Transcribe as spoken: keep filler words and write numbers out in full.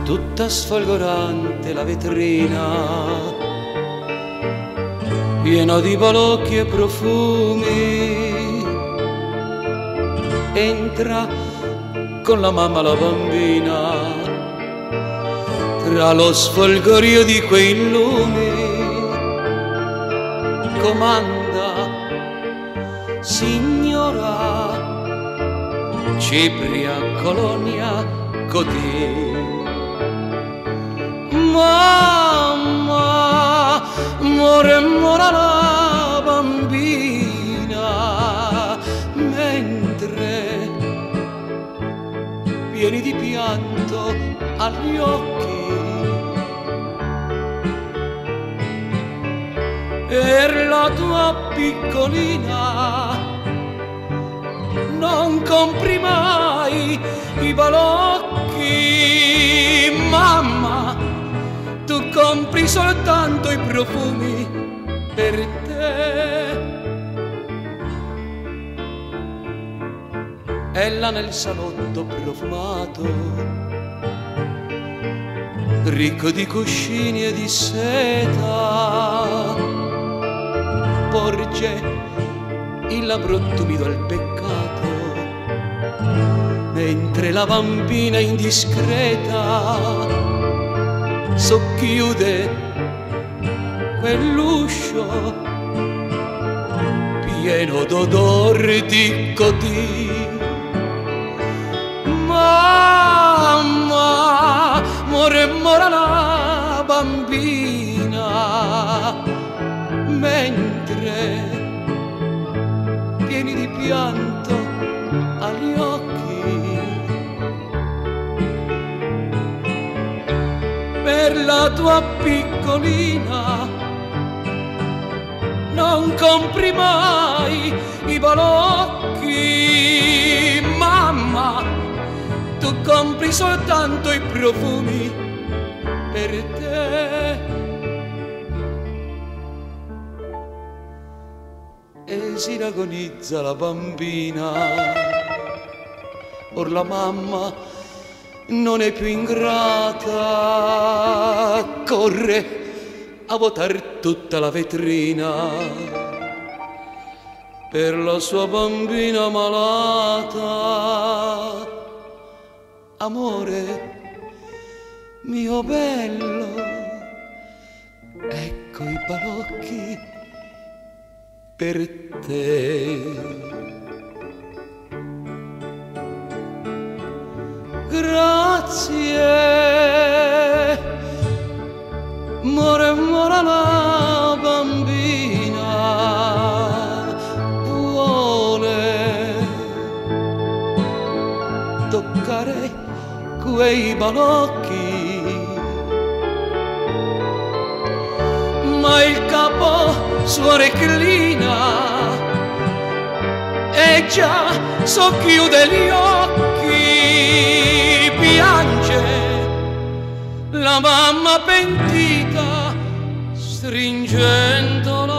tutta sfolgorante la vetrina, piena di balocchi e profumi. Entra con la mamma la bambina, tra lo sfolgorio di quei lumi, comanda: signora Cipria Colonia Cotì. Mamma, muore mora la bambina, mentre pieni di pianto agli occhi, per la tua piccolina non compri mai i balocchi. Mamma, tu compri soltanto i profumi per te. Ella nel salotto profumato, ricco di cuscini e di seta, porge il labbro tumido al peccato, mentre la bambina indiscreta socchiude quell'uscio pieno d'odor di cotì. Mamma, muore mora la bambina, mentre pieni di pianto agli occhi, per la tua piccolina non compri mai i balocchi. Mamma, tu compri soltanto i profumi per te. E si agonizza la bambina, or la mamma non è più ingrata, corre a vuotar tutta la vetrina per la sua bambina malata. Amore mio bello, ecco i balocchi per te. Grazie, muore mora la bambina, vuole toccare quei balocchi, ma il capo suo reclina e già socchiude gli occhi, piange la mamma pentita stringendo la